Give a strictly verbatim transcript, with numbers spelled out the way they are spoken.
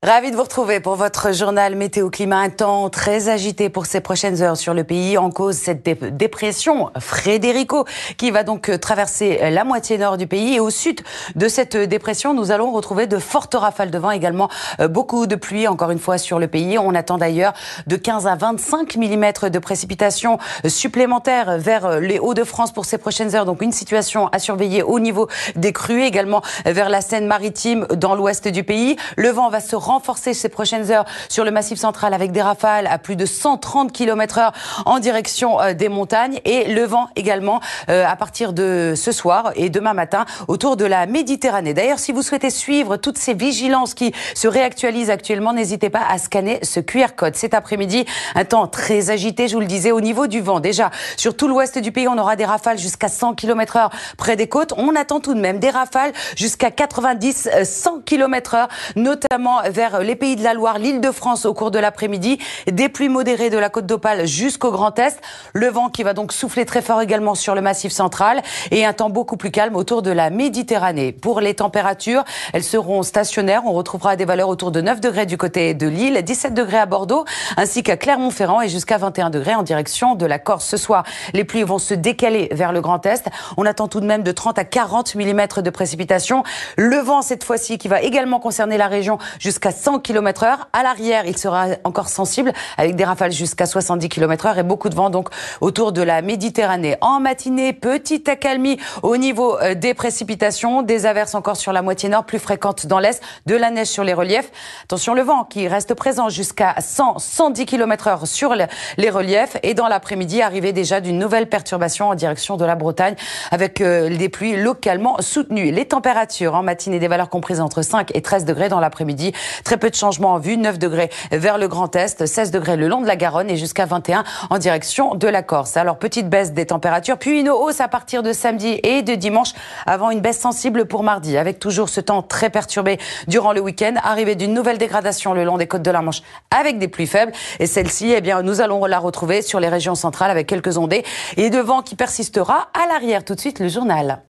Ravi de vous retrouver pour votre journal météo climat. Un temps très agité pour ces prochaines heures sur le pays. En cause, cette dé dépression Frederico qui va donc traverser la moitié nord du pays. Et au sud de cette dépression, nous allons retrouver de fortes rafales de vent, également beaucoup de pluie, encore une fois, sur le pays. On attend d'ailleurs de quinze à vingt-cinq millimètres de précipitations supplémentaires vers les Hauts-de-France pour ces prochaines heures. Donc une situation à surveiller au niveau des crues, également vers la Seine-Maritime dans l'ouest du pays. Le vent va se renforcer ces prochaines heures sur le Massif central avec des rafales à plus de cent trente kilomètres heure en direction des montagnes, et le vent également euh, à partir de ce soir et demain matin autour de la Méditerranée. D'ailleurs, si vous souhaitez suivre toutes ces vigilances qui se réactualisent actuellement, n'hésitez pas à scanner ce Q R code. Cet après-midi, un temps très agité, je vous le disais, au niveau du vent. Déjà, sur tout l'ouest du pays, on aura des rafales jusqu'à cent kilomètres heure près des côtes. On attend tout de même des rafales jusqu'à quatre-vingt-dix à cent kilomètres heure, notamment vers les pays de la Loire, l'Île-de-France au cours de l'après-midi. Des pluies modérées de la côte d'Opale jusqu'au Grand Est. Le vent qui va donc souffler très fort également sur le Massif central, et un temps beaucoup plus calme autour de la Méditerranée. Pour les températures, elles seront stationnaires. On retrouvera des valeurs autour de neuf degrés du côté de Lille, dix-sept degrés à Bordeaux, ainsi qu'à Clermont-Ferrand, et jusqu'à vingt et un degrés en direction de la Corse. Ce soir, les pluies vont se décaler vers le Grand Est. On attend tout de même de trente à quarante millimètres de précipitations. Le vent, cette fois-ci, qui va également concerner la région jusqu'à cent kilomètres heure. À l'arrière, il sera encore sensible avec des rafales jusqu'à soixante-dix kilomètres heure et beaucoup de vent donc autour de la Méditerranée. En matinée, petite accalmie au niveau des précipitations, des averses encore sur la moitié nord, plus fréquentes dans l'est, de la neige sur les reliefs. Attention, le vent qui reste présent jusqu'à cent à cent dix kilomètres heure sur les reliefs, et dans l'après-midi, arrivée déjà d'une nouvelle perturbation en direction de la Bretagne avec des pluies localement soutenues. Les températures en matinée, des valeurs comprises entre cinq et treize degrés. Dans l'après-midi, très peu de changements en vue, neuf degrés vers le Grand Est, seize degrés le long de la Garonne et jusqu'à vingt et un en direction de la Corse. Alors, petite baisse des températures, puis une hausse à partir de samedi et de dimanche, avant une baisse sensible pour mardi, avec toujours ce temps très perturbé durant le week-end, arrivée d'une nouvelle dégradation le long des côtes de la Manche avec des pluies faibles. Et celle-ci, eh bien, nous allons la retrouver sur les régions centrales avec quelques ondées et de vent qui persistera à l'arrière. Tout de suite, le journal.